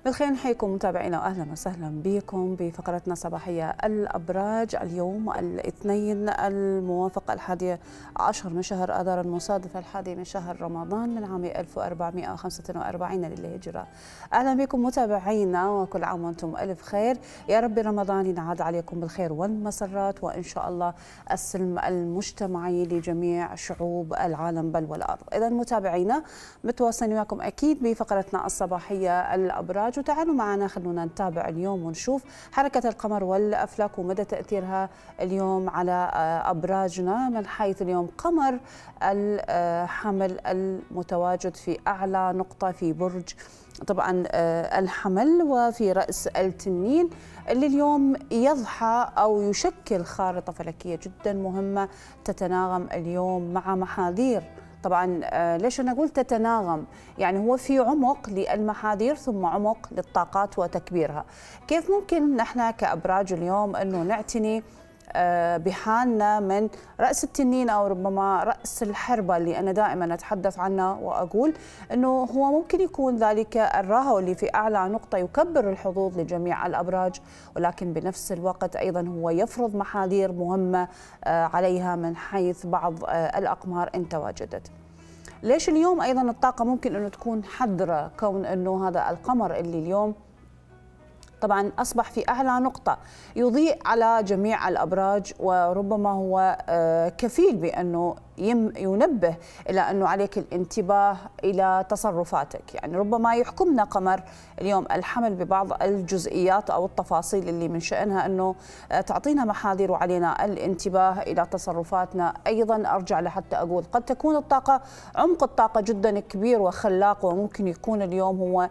بالخير نحييكم متابعينا واهلا وسهلا بكم بفقرتنا صباحيه الابراج اليوم الاثنين الموافق 11 من شهر اذار المصادف 1 من شهر رمضان من عام 1445 للهجره. اهلا بكم متابعينا وكل عام وانتم الف خير، يا رب رمضان ينعاد عليكم بالخير والمسرات وان شاء الله السلم المجتمعي لجميع شعوب العالم بل والارض. اذا متابعينا متواصلين معكم اكيد بفقرتنا الصباحيه الابراج، وتعالوا معنا خلونا نتابع اليوم ونشوف حركة القمر والأفلاك ومدى تأثيرها اليوم على أبراجنا، من حيث اليوم قمر الحمل المتواجد في أعلى نقطة في برج طبعا الحمل وفي رأس التنين، اللي اليوم يضحى أو يشكل خارطة فلكية جدا مهمة تتناغم اليوم مع محاذير. طبعا ليش أنا أقول تتناغم؟ يعني هو في عمق للمحاذير ثم عمق للطاقات وتكبيرها. كيف ممكن نحن كأبراج اليوم أنه نعتني بحالنا من رأس التنين أو ربما رأس الحربة اللي أنا دائما أتحدث عنها وأقول أنه هو ممكن يكون ذلك الراهو اللي في أعلى نقطة يكبر الحظوظ لجميع الأبراج، ولكن بنفس الوقت أيضا هو يفرض محاذير مهمة عليها من حيث بعض الأقمار إن تواجدت. ليش اليوم أيضا الطاقة ممكن أنه تكون حذرة، كون أنه هذا القمر اللي اليوم طبعا أصبح في أعلى نقطة يضيء على جميع الأبراج، وربما هو كفيل بأنه ينبه إلى أنه عليك الانتباه إلى تصرفاتك. يعني ربما يحكمنا قمر اليوم الحمل ببعض الجزئيات أو التفاصيل اللي من شأنها أنه تعطينا محاذير وعلينا الانتباه إلى تصرفاتنا. أيضا أرجع لحتى أقول قد تكون الطاقة عمق الطاقة جدا كبير وخلاق، وممكن يكون اليوم هو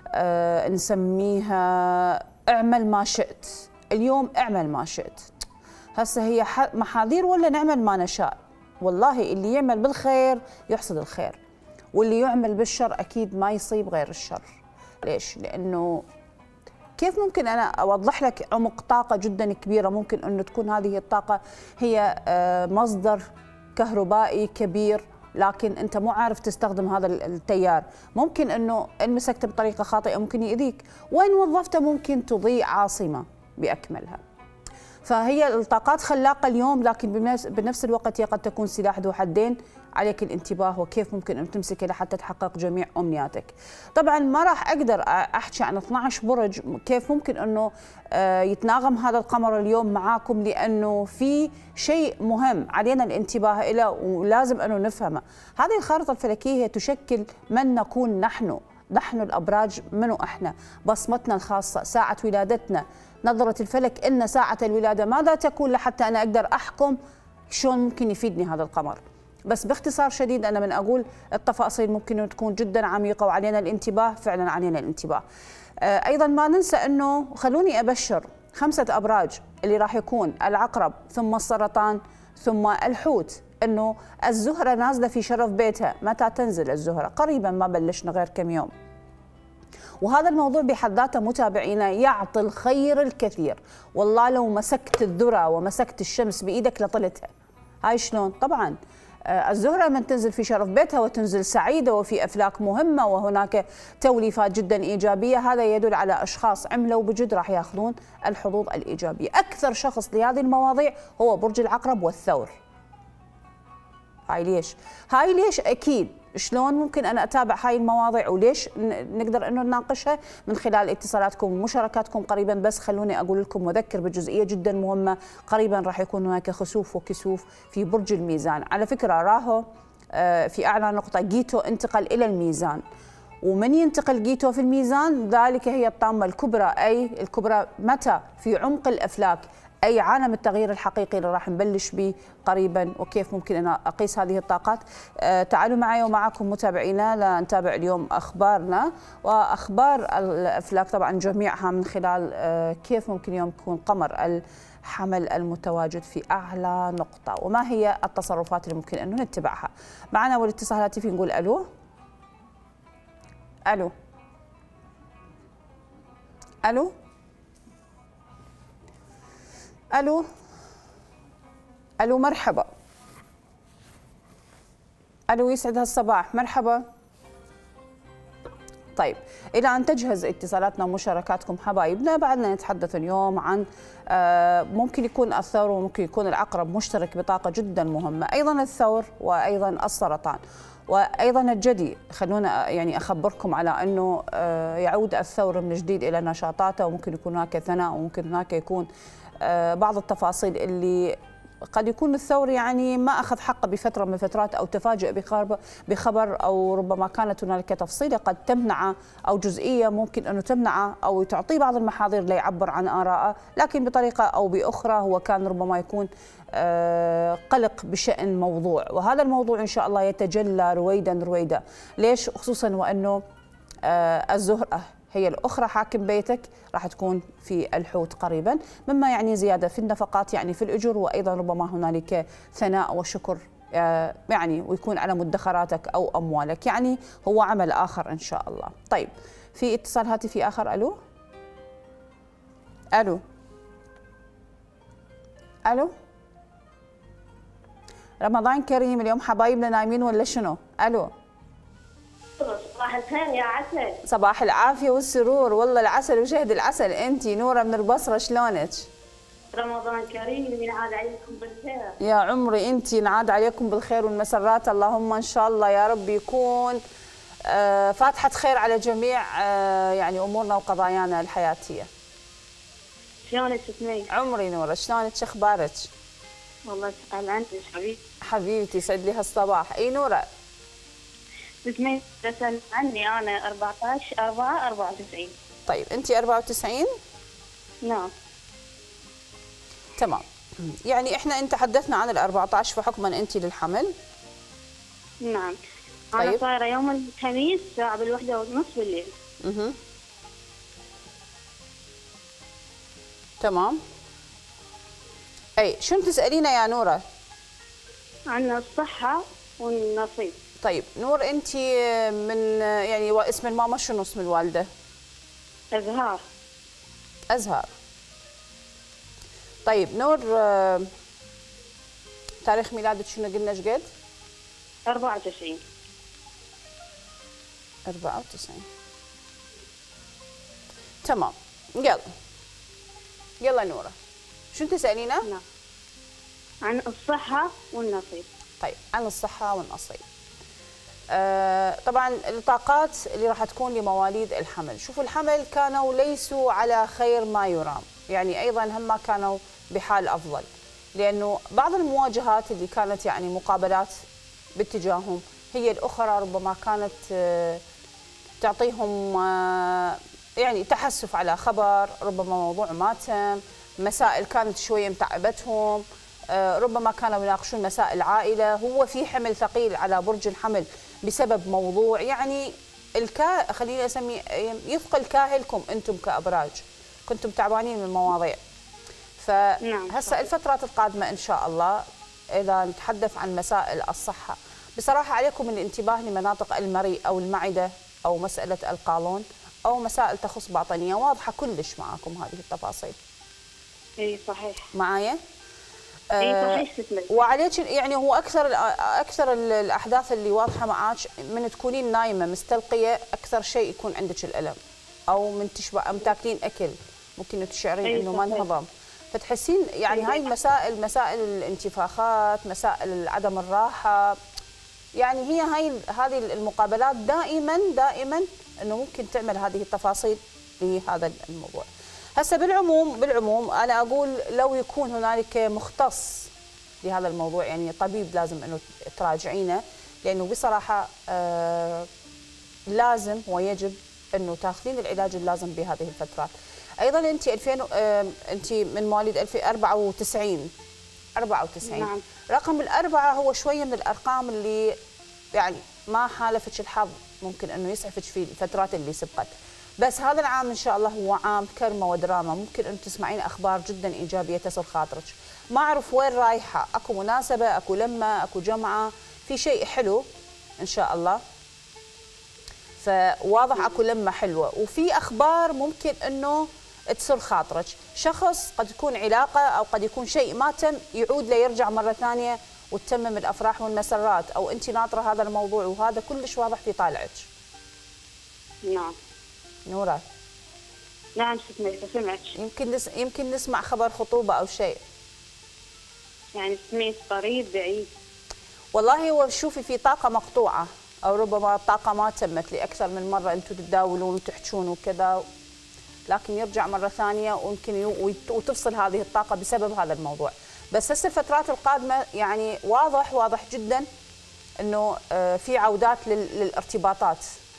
نسميها اعمل ما شئت. اليوم اعمل ما شئت، هسه هي محاذير ولا نعمل ما نشاء؟ والله اللي يعمل بالخير يحصد الخير، واللي يعمل بالشر اكيد ما يصيب غير الشر. ليش؟ لانه كيف ممكن انا اوضح لك عمق طاقه جدا كبيره؟ ممكن انه تكون هذه الطاقه هي مصدر كهربائي كبير، لكن انت مو عارف تستخدم هذا التيار. ممكن انه ان مسكته بطريقه خاطئه ممكن يؤذيك، وان وظفته ممكن تضيء عاصمه باكملها. فهي الطاقات خلاقه اليوم، لكن بنفس الوقت هي قد تكون سلاح ذو حدين. عليك الانتباه وكيف ممكن ان تمسكه لحتى تحقق جميع امنياتك. طبعا ما راح اقدر احكي عن 12 برج كيف ممكن انه يتناغم هذا القمر اليوم معاكم، لانه في شيء مهم علينا الانتباه له ولازم انه نفهمه. هذه الخارطه الفلكيه هي تشكل من نكون نحن الابراج. منو احنا؟ بصمتنا الخاصه، ساعه ولادتنا، نظره الفلك ان ساعه الولاده ماذا تكون لحتى انا اقدر احكم شلون ممكن يفيدني هذا القمر. بس باختصار شديد أنا من أقول التفاصيل ممكن تكون جدا عميقة وعلينا الانتباه، فعلا علينا الانتباه. أيضا ما ننسى أنه خلوني أبشر 5 أبراج اللي راح يكون العقرب ثم السرطان ثم الحوت، أنه الزهرة نازلة في شرف بيتها. متى تنزل الزهرة؟ قريبا، ما بلشنا غير كم يوم. وهذا الموضوع بحد ذاته متابعينا يعطي الخير الكثير. والله لو مسكت الذرة ومسكت الشمس بإيدك لطلتها. هاي شلون؟ طبعا الزهرة من تنزل في شرف بيتها وتنزل سعيدة وفي أفلاك مهمة وهناك توليفات جدا إيجابية، هذا يدل على أشخاص عملوا بجد راح ياخذون الحظوظ الإيجابية. أكثر شخص لهذه المواضيع هو برج العقرب والثور. هاي ليش؟ هاي ليش أكيد. شلون ممكن أنا أتابع هاي المواضيع وليش نقدر أنه نناقشها؟ من خلال اتصالاتكم ومشاركاتكم قريبا. بس خلوني أقول لكم وأذكر بجزئية جدا مهمة، قريبا راح يكون هناك خسوف وكسوف في برج الميزان. على فكرة راهو في أعلى نقطة جيتو انتقل إلى الميزان، ومن ينتقل جيتو في الميزان ذلك هي الطامة الكبرى. أي الكبرى متى؟ في عمق الأفلاك، أي عالم التغيير الحقيقي اللي راح نبلش به قريبا. وكيف ممكن أنا أقيس هذه الطاقات؟ تعالوا معي ومعكم متابعينا لنتابع اليوم أخبارنا وأخبار الأفلاك طبعا جميعها، من خلال كيف ممكن يوم يكون قمر الحمل المتواجد في أعلى نقطة، وما هي التصرفات اللي ممكن أنه نتبعها. معنا والاتصال الهاتفي نقول ألو. ألو ألو ألو ألو مرحبا. ألو يسعد هالصباح، مرحبا. طيب إلى أن تجهز اتصالاتنا ومشاركاتكم حبايبنا، بعدنا نتحدث اليوم عن ممكن يكون الثور وممكن يكون العقرب مشترك بطاقة جدا مهمة، أيضا الثور وأيضا السرطان وأيضا الجدي. خلونا يعني أخبركم على أنه يعود الثور من جديد إلى نشاطاته، وممكن يكون هناك ثناء، وممكن هناك يكون بعض التفاصيل اللي قد يكون الثور يعني ما أخذ حقه بفترة من الفترات، أو تفاجأ بخبر، أو ربما كانت هنالك تفصيلة قد تمنعه، أو جزئية ممكن أنه تمنعه أو تعطيه بعض المحاذير ليعبر عن آراءه، لكن بطريقة أو بأخرى هو كان ربما يكون قلق بشأن موضوع، وهذا الموضوع إن شاء الله يتجلى رويدا رويدا. ليش؟ خصوصا وأنه الزهرة هي الأخرى حاكم بيتك راح تكون في الحوت قريبا، مما يعني زيادة في النفقات يعني في الأجور، وأيضا ربما هنالك ثناء وشكر يعني ويكون على مدخراتك أو أموالك، يعني هو عمل آخر إن شاء الله. طيب في اتصال هاتفي آخر. ألو ألو ألو، رمضان كريم. اليوم حبايبنا نايمين ولا شنو؟ ألو، صباح الخير يا عسل. صباح العافية والسرور، والله العسل وشهد العسل. انتي نورة من البصرة، شلونك؟ رمضان كريم، ينعاد عليكم بالخير. يا عمري انتي ينعاد عليكم بالخير والمسرات، اللهم ان شاء الله يا رب يكون فاتحة خير على جميع يعني امورنا وقضايانا الحياتية. شلونك ستمي؟ عمري نورة، شلونك؟ شو اخبارك؟ والله تسأل عنك حبيبي. حبيبتي يسعد لي هالصباح. اي نورة؟ ستمي تسأل عني، انا 14/4/94. طيب انتي 94؟ نعم تمام. يعني احنا تحدثنا عن ال 14 فحكما انت للحمل. نعم. طيب. انا صايره يوم الخميس الساعه 1:30 بالليل. تمام. اي شنو تسالينا يا نوره؟ عن الصحه والنصيب. طيب نور، انت من يعني اسم الماما شنو اسم الوالده؟ أزهار. أزهار. طيب نور، تاريخ ميلادك شنو قلنا ايش قد؟ 94. 94. تمام. يلا نورة، شنو تسألينا؟ نعم. عن الصحة والنصيب. طيب عن الصحة والنصيب. طبعا الطاقات اللي راح تكون لمواليد الحمل، شوفوا الحمل كانوا ليسوا على خير ما يرام، يعني ايضا هم كانوا بحال افضل، لانه بعض المواجهات اللي كانت يعني مقابلات باتجاههم هي الاخرى ربما كانت تعطيهم يعني تحسف على خبر، ربما موضوع ماتم، مسائل كانت شويه متعبتهم، ربما كانوا يناقشون مسائل عائله، هو في حمل ثقيل على برج الحمل بسبب موضوع يعني خليني اسمي يثقل كاهلكم انتم كابراج، كنتم تعبانين من المواضيع. فهسه الفترات القادمه ان شاء الله اذا نتحدث عن مسائل الصحه، بصراحه عليكم الانتباه لمناطق المريء او المعده او مساله القولون او مسائل تخص باطنيه، واضحه كلش معاكم هذه التفاصيل. اي صحيح. معايا؟ اي صحيح. وعليك يعني هو اكثر الاحداث اللي واضحه معاك من تكونين نايمه مستلقيه، اكثر شيء يكون عندك الالم، او من تاكلين اكل ممكن تشعرين انه ما انهضم، فتحسين يعني هاي مسائل الانتفاخات، مسائل عدم الراحه، يعني هي هذه المقابلات دائما انه ممكن تعمل هذه التفاصيل لهذا الموضوع. هسه بالعموم انا اقول لو يكون هنالك مختص لهذا الموضوع، يعني طبيب لازم انه تراجعينه، لانه بصراحه لازم ويجب انه تاخذين العلاج اللازم بهذه الفترات. ايضا انت انت من مواليد 2094. 94. نعم. رقم الأربعة هو شويه من الارقام اللي يعني ما حالفك الحظ، ممكن انه يسعفك في الفترات اللي سبقت، بس هذا العام ان شاء الله هو عام كرمه ودراما، ممكن ان تسمعين اخبار جدا ايجابيه تسر خاطرك، ما اعرف وين رايحه، اكو مناسبه، اكو لمه، اكو جمعه، في شيء حلو ان شاء الله، فواضح اكو لمه حلوه، وفي اخبار ممكن انه تسر خاطرك، شخص قد تكون علاقه او قد يكون شيء ما تم يعود ليرجع مره ثانيه وتتمم الافراح والمسرات، او انت ناطره هذا الموضوع، وهذا كلش واضح في طالعك. نعم. نورة. نعم ست ميسة سمعت. يمكن نسمع خبر خطوبة أو شيء. يعني سمعت قريب بعيد. والله هو شوفي في طاقة مقطوعة، أو ربما الطاقة ما تمت لأكثر من مرة، أنتم تتداولون وتحجون وكذا، لكن يرجع مرة ثانية ويمكن وتفصل هذه الطاقة بسبب هذا الموضوع. بس هسه الفترات القادمة يعني واضح جدا أنه في عودات للارتباطات.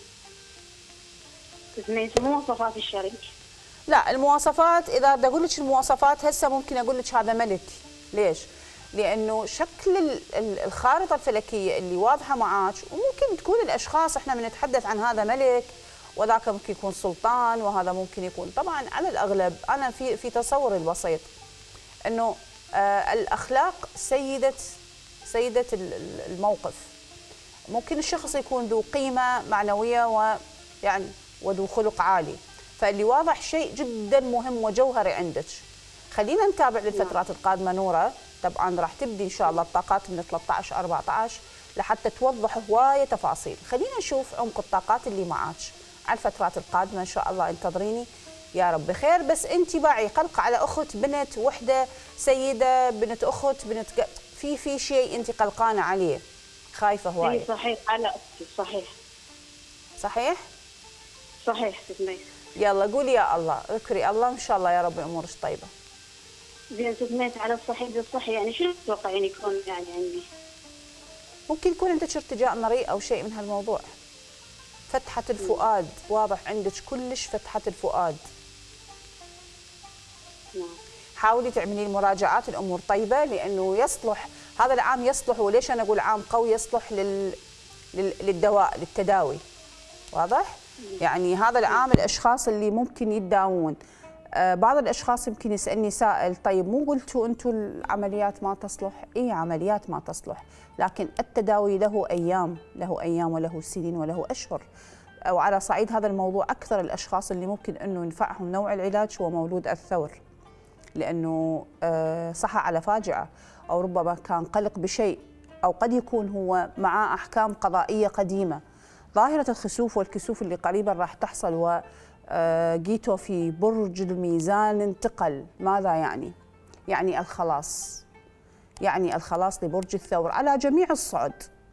سمعت مواصفات الشريك. لا المواصفات، إذا بدي أقول لك المواصفات هسه ممكن أقول لك هذا ملك. ليش؟ لأنه شكل الخارطة الفلكية اللي واضحة معاك، وممكن تكون الأشخاص إحنا بنتحدث عن هذا ملك وذاك ممكن يكون سلطان وهذا ممكن يكون، طبعا على الأغلب أنا في تصوري البسيط إنه الأخلاق سيدة الموقف. ممكن الشخص يكون ذو قيمة معنوية ويعني وذو خلق عالي، فاللي واضح شيء جدا مهم وجوهري عندك. خلينا نتابع للفترات القادمة نورة، طبعا راح تبدي ان شاء الله الطاقات من 13 14 لحتى توضح هوايه تفاصيل. خلينا نشوف عمق الطاقات اللي معاك على الفترات القادمه ان شاء الله. انتظريني يا رب بخير. بس انت باعي قلق على اخت، بنت وحده، سيده، بنت اخت، في شيء انت قلقانه عليه، خايفه هوايه. اي صحيح على اختي. صحيح ست ميسة. يلا قولي يا الله، اذكري الله ان شاء الله يا رب امورك طيبه. زين ست ميسة على الصحي يعني شنو تتوقعين يكون يعني عندي؟ ممكن يكون عندك ارتجاء مريء او شيء من هالموضوع. فتحة الفؤاد واضح عندك كلش، فتحة الفؤاد. نعم. حاولي تعملي المراجعات، الامور طيبه، لانه يصلح هذا العام، يصلح، وليش انا اقول عام قوي، يصلح للدواء، للتداوي. واضح؟ يعني هذا العام الاشخاص اللي ممكن يتداوون، بعض الاشخاص يمكن يسالني سائل طيب مو قلتوا انتم العمليات ما تصلح؟ اي عمليات ما تصلح، لكن التداوي له ايام وله سنين وله اشهر. وعلى صعيد هذا الموضوع اكثر الاشخاص اللي ممكن انه ينفعهم نوع العلاج هو مولود الثور، لانه صحى على فاجعه، او ربما كان قلق بشيء، او قد يكون هو معاه احكام قضائيه قديمه. ظاهره الخسوف والكسوف اللي قريبا راح تحصل، و جيتو في برج الميزان انتقل. ماذا يعني؟ يعني الخلاص، يعني الخلاص لبرج الثور على جميع الصعد،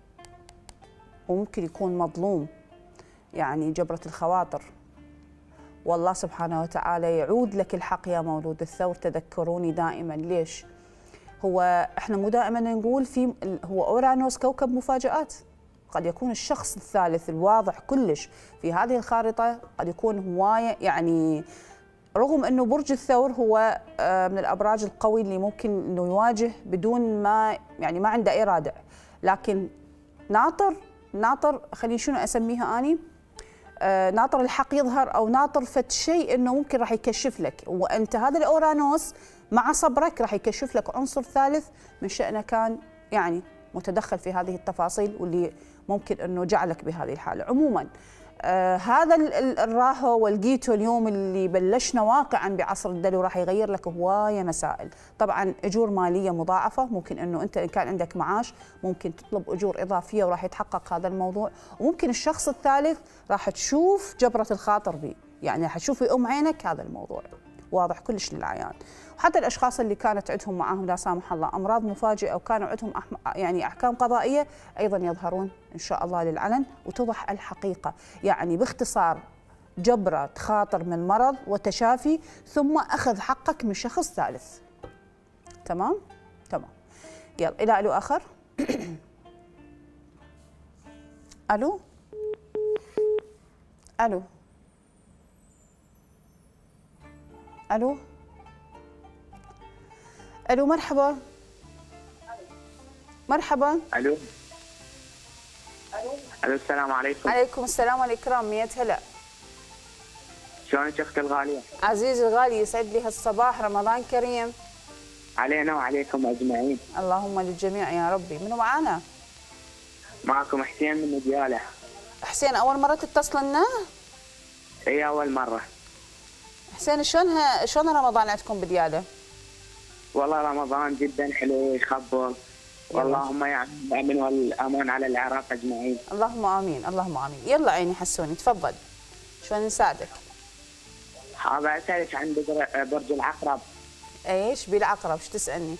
وممكن يكون مظلوم، يعني جبرة الخواطر، والله سبحانه وتعالى يعود لك الحق يا مولود الثور. تذكروني دائما. ليش؟ هو احنا مو دائما نقول هو اورانوس كوكب مفاجآت. قد يكون الشخص الثالث الواضح كلش في هذه الخارطة قد يكون هواية، يعني رغم أنه برج الثور هو من الأبراج القوي اللي ممكن أنه يواجه بدون ما يعني ما عنده أي رادع، لكن ناطر خليني شنو أسميها أني، ناطر الحق يظهر، أو ناطر فد شيء أنه ممكن راح يكشف لك. وأنت هذا الأورانوس مع صبرك راح يكشف لك عنصر ثالث من شأنه كان يعني متدخل في هذه التفاصيل، واللي ممكن انه جعلك بهذه الحاله. عموما هذا الراهو والجيتو اليوم اللي بلشنا واقعا بعصر الدلو راح يغير لك هوايه مسائل. طبعا اجور ماليه مضاعفه، ممكن انه انت ان كان عندك معاش ممكن تطلب اجور اضافيه وراح يتحقق هذا الموضوع. وممكن الشخص الثالث راح تشوف جبره الخاطر به، يعني راح تشوف بأم عينك هذا الموضوع واضح كلش للعيان. وحتى الاشخاص اللي كانت عندهم معاهم لا سامح الله امراض مفاجئه وكانوا عندهم يعني احكام قضائيه ايضا يظهرون ان شاء الله للعلن وتوضح الحقيقه. يعني باختصار جبره خاطر من مرض وتشافي ثم اخذ حقك من شخص ثالث. تمام؟ يلا الى الو اخر. الو مرحبا. الو السلام عليكم. عليكم السلام والاكرام. مية هلا. شلونك اختي الغاليه؟ عزيزي الغالي يسعد لي هالصباح، رمضان كريم علينا وعليكم اجمعين. اللهم للجميع يا ربي. منو معانا؟ معكم حسين من دياله. حسين اول مره تتصل لنا؟ اي اول مره. حسين شلون رمضان عندكم بدياله؟ والله رمضان جدا حلو يخبر، واللهم يعني الامن والامان على العراق اجمعين. اللهم امين اللهم امين. يلا عيني حسوني تفضل. شلون نساعدك؟ حاب اسالك عن برج العقرب. ايش بالعقرب؟ شو تسالني؟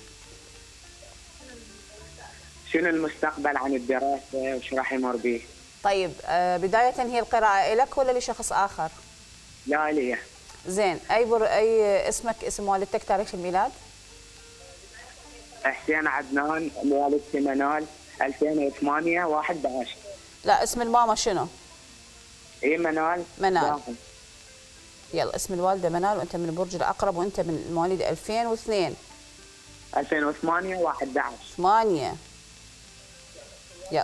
شنو المستقبل عن الدراسه وش راح يمر به؟ طيب بدايه هي القراءه لك ولا لشخص اخر؟ لا لي. زين، اي اسمك، اسم والدتك، تاريخ الميلاد؟ حسين عدنان، والدتي منال، 2008 11. لا، اسم الماما شنو؟ اي منال. منال. يلا، اسم الوالده منال، وانت من برج العقرب، وانت من مواليد 2002. 2008 11. 8. يلا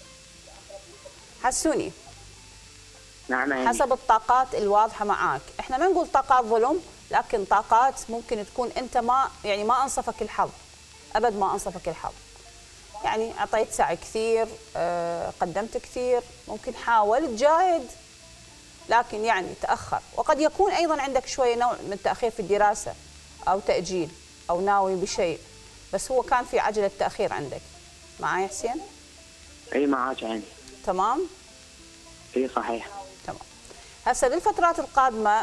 حسوني. نعم عيني. حسب الطاقات الواضحه معاك، احنا ما نقول طاقات ظلم، لكن طاقات ممكن تكون انت ما انصفك الحظ، ابد ما انصفك الحظ. يعني اعطيت سعي كثير، قدمت كثير، ممكن حاولت جاهد، لكن يعني تاخر، وقد يكون ايضا عندك شويه نوع من التاخير في الدراسه او تاجيل او ناوي بشيء، بس هو كان في عجله تاخير عندك. معي حسين؟ اي معاك عيني. تمام؟ اي صحيح. تمام. هسه للفترات القادمه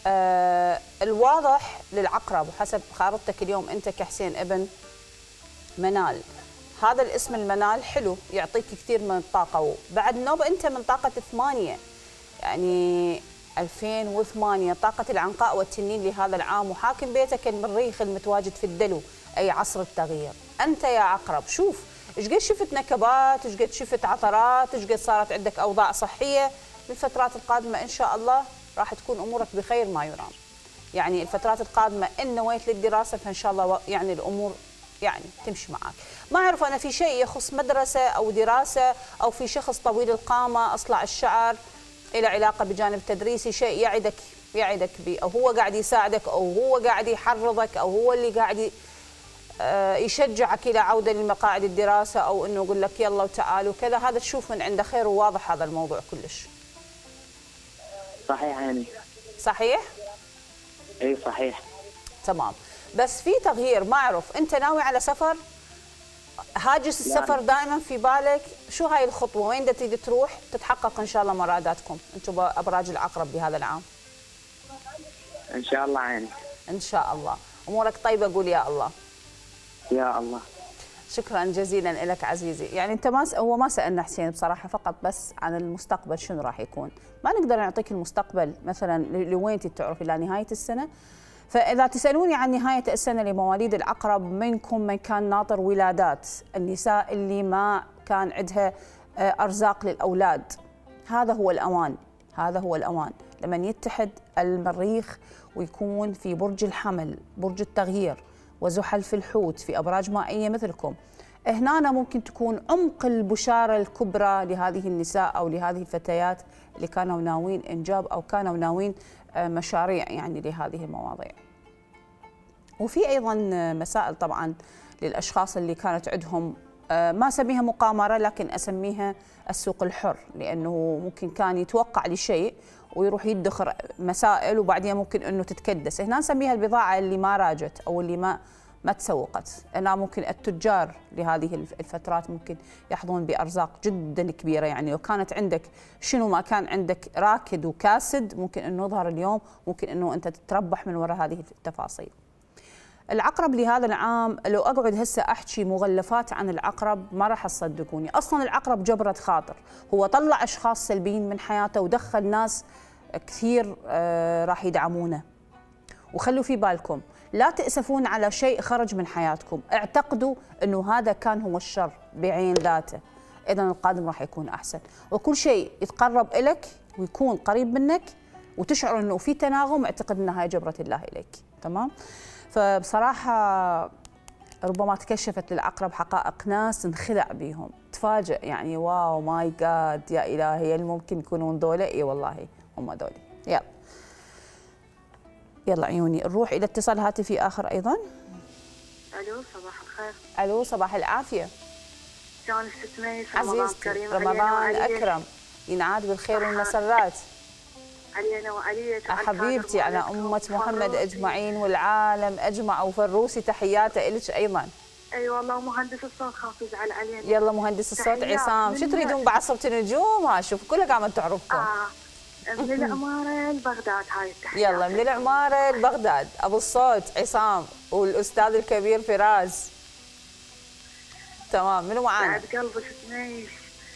الواضح للعقرب وحسب خارطتك اليوم انت كحسين ابن منال، هذا الاسم المنال حلو، يعطيك كثير من الطاقه، وبعد نوب انت من طاقه 8، يعني 2008 طاقه العنقاء والتنين لهذا العام، وحاكم بيتك المريخ المتواجد في الدلو، اي عصر التغيير. انت يا عقرب شوف ايش قد شفت نكبات، ايش قد شفت عثرات، ايش قد صارت عندك اوضاع صحيه. بالفترات القادمه ان شاء الله راح تكون امورك بخير ما يرام. يعني الفترات القادمه ان نويت للدراسه فان شاء الله يعني الامور يعني تمشي معك. ما اعرف انا في شيء يخص مدرسه او دراسه او في شخص طويل القامه اصلع الشعر الى علاقه بجانب تدريسي، شيء يعدك به، او هو قاعد يساعدك، او هو قاعد يحرضك، او هو اللي قاعد يشجعك الى عوده لمقاعد الدراسه، او انه يقول لك يلا وتعال وكذا. هذا تشوف من عنده خير، وواضح هذا الموضوع كلش. صحيح يعني. صحيح؟ اي صحيح. تمام. بس في تغيير، ما اعرف انت ناوي على سفر؟ هاجس السفر دائما في بالك؟ شو هاي الخطوه؟ وين بدك تريد تروح تتحقق ان شاء الله مراداتكم انتم ابراج العقرب بهذا العام؟ ان شاء الله يعني. ان شاء الله. امورك طيبه، قول يا الله. يا الله. شكرا جزيلا لك عزيزي. يعني انت هو ما سالنا حسين بصراحه، فقط بس عن المستقبل شنو راح يكون. ما نقدر نعطيك المستقبل مثلا لوين تعرف الى نهايه السنه. فاذا تسالوني عن نهايه السنه لمواليد العقرب، منكم من كان ناطر ولادات، النساء اللي ما كان عندها ارزاق للاولاد، هذا هو الاوان، هذا هو الاوان لما يتحد المريخ ويكون في برج الحمل، برج التغيير، وزحل في الحوت في أبراج مائية مثلكم. هنا ممكن تكون عمق البشارة الكبرى لهذه النساء أو لهذه الفتيات اللي كانوا ناويين إنجاب أو كانوا ناويين مشاريع يعني لهذه المواضيع. وفي أيضا مسائل طبعا للأشخاص اللي كانت عندهم ما أسميها مقامرة، لكن أسميها السوق الحر، لأنه ممكن كان يتوقع لشيء ويروح يدخر مسائل وبعدين ممكن انه تتكدس. هنا نسميها البضاعه اللي ما راجت او اللي ما تسوقت. هنا ممكن التجار لهذه الفترات ممكن يحظون بارزاق جدا كبيره، يعني لو كانت عندك شنو ما كان عندك راكد وكاسد ممكن انه يظهر اليوم، ممكن انه انت تتربح من وراء هذه التفاصيل. العقرب لهذا العام لو اقعد هسه احكي مغلفات عن العقرب ما راح تصدقوني. اصلا العقرب جبرة خاطر، هو طلع اشخاص سلبيين من حياته ودخل ناس كثير راح يدعمونه. وخلوا في بالكم لا تأسفون على شيء خرج من حياتكم، اعتقدوا انه هذا كان هو الشر بعين ذاته. اذا القادم راح يكون احسن، وكل شيء يتقرب الك ويكون قريب منك وتشعر انه في تناغم، اعتقد ان هاي جبرة الله اليك. تمام؟ فبصراحة ربما تكشفت للعقرب حقائق ناس انخدع بيهم، تفاجئ يعني واو ماي جاد يا إلهي، هل ممكن يكونون ذولا؟ اي والله هم ذولي. يلا عيوني نروح إلى اتصال هاتفي آخر أيضا. ألو صباح الخير. ألو صباح العافية. شلون ست ميس؟ عزيزتي رمضان أكرم، ينعاد بالخير والمسرات. علينا وعليك حبيبتي على أمة محمد أجمعين والعالم أجمع، وفروسي تحياته إلك أيضا. اي والله مهندس الصوت خاف يزعل علينا. يلا مهندس الصوت عصام، شو تريدون بعصرة النجوم؟ ها شوف كلها قامت تعرفكم. من العمارة لبغداد هاي التحية. يلا من العمارة لبغداد، أبو الصوت عصام والأستاذ الكبير فراس. تمام، منو معانا؟ بعد قلبك سميش.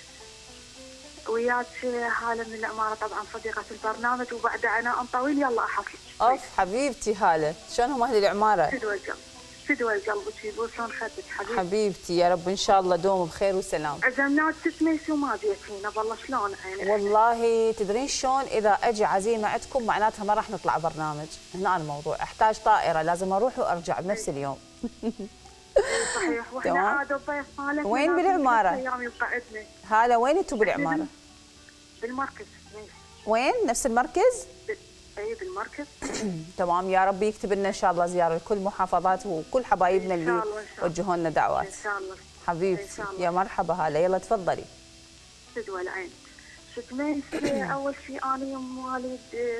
وياك هالة من العمارة طبعا صديقة البرنامج، وبعد عناء طويل يلا أحكي. أوف حبيبتي هالة، شلونهم أهل العمارة؟ فدوى قلبك يبوسون خدك حبيبتي. حبيبتي يا رب إن شاء الله دوم بخير وسلام. عزمناك سميش وما جيتينا، والله شلون عيني؟ والله تدرين شلون، إذا أجي عزيمة عندكم معناتها ما راح نطلع برنامج، هنا الموضوع، أحتاج طائرة لازم أروح وأرجع بنفس اليوم. صحيح، واحنا عاد الضيف مالك وين بالعمارة؟ ايام يقعدنا. هلا وين انتم بالعمارة؟ بالمركز. وين؟ نفس المركز؟ اي بالمركز. تمام، يا رب يكتب لنا ان شاء الله زيارة لكل محافظات وكل حبايبنا اللي وجهوا لنا دعوات. ان شاء الله حبيبتي يا مرحبا هلا، يلا تفضلي. تدوى العين. شتميس اول شيء انا مواليد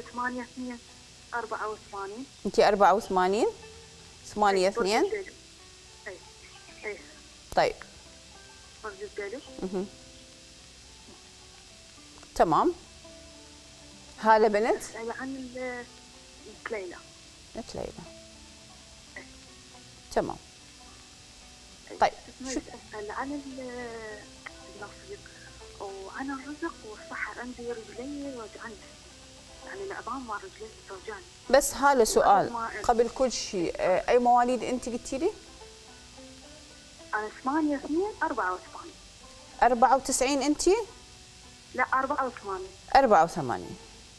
8/2/84. انت 84 8/2. اي طيب برج الدلو. تمام. هالة بنت؟ اسأل عن ليلى. بنت ليلى. تمام. طيب شو اسأل عن النصيب وعن الرزق والصحة. عندي رجلي وجعني، يعني العظام مال رجلي توجعني. بس هالة سؤال قبل كل شيء، اي مواليد انت قلتي لي؟ أنا 8/2/84. 94 أنت؟ لا 84. 84.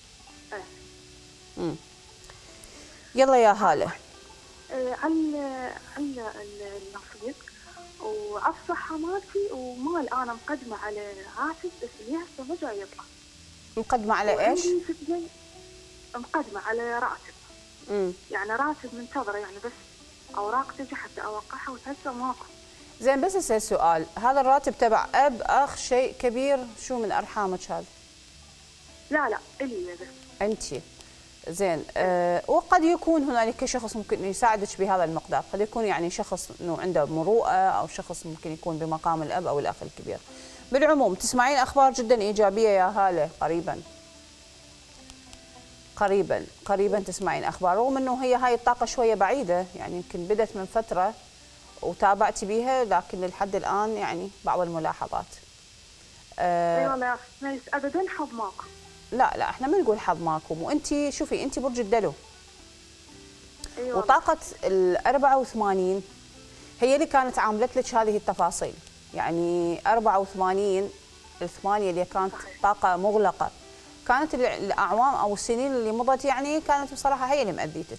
إيه. يلا يا هالة. عن النصيب وعلى الصحة مالتي ومال أنا مقدمة على راتب، بس اللي هسه ما جاي يطلع. مقدمة على إيش؟ مقدمة على راتب. يعني راتب منتظرة، يعني بس أوراق تجي حتى أوقعها وهسه ماكو. زين بس اسال سؤال، هذا الراتب تبع اب اخ شيء كبير، شو من ارحامك هذا؟ لا الي بس. انت زين. وقد يكون هنالك شخص ممكن انه يساعدك بهذا المقدار، قد يكون يعني شخص انه عنده مروءه، او شخص ممكن يكون بمقام الاب او الاخ الكبير. بالعموم تسمعين اخبار جدا ايجابيه يا هاله، قريبا تسمعين اخبار، رغم انه هي هاي الطاقه شويه بعيده، يعني يمكن بدت من فتره وتابعتي بيها، لكن لحد الان يعني بعض الملاحظات. اي والله يا اخي ابدا حظ ماكو. لا احنا ما نقول حظ ماكو، وانت شوفي انت برج الدلو. أيوة. وطاقه ال 84 هي اللي كانت عاملت لك هذه التفاصيل، يعني 84 الثمانيه اللي كانت طاقه مغلقه، كانت الاعوام او السنين اللي مضت يعني كانت بصراحه هي اللي مأذيتك.